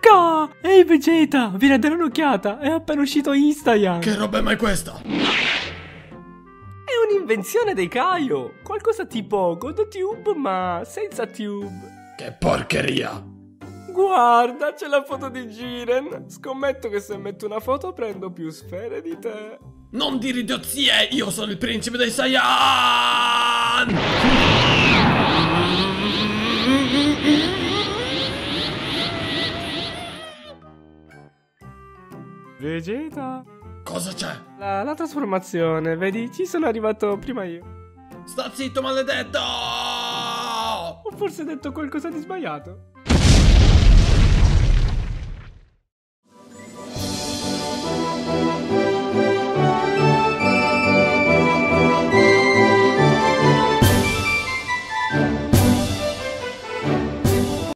Luca! Ehi Vegeta, vieni a dare un'occhiata, è appena uscito Instagram. Che roba è mai questa? È un'invenzione dei Kaio, qualcosa tipo GodoTube ma senza tube. Che porcheria! Guarda, c'è la foto di Jiren. Scommetto che se metto una foto prendo più sfere di te. Non dire idiozie, io sono il principe dei Saiyan! Vegeta, Cosa c'è? la trasformazione, vedi, ci sono arrivato prima io. Sta zitto, maledetto! Ho forse detto qualcosa di sbagliato.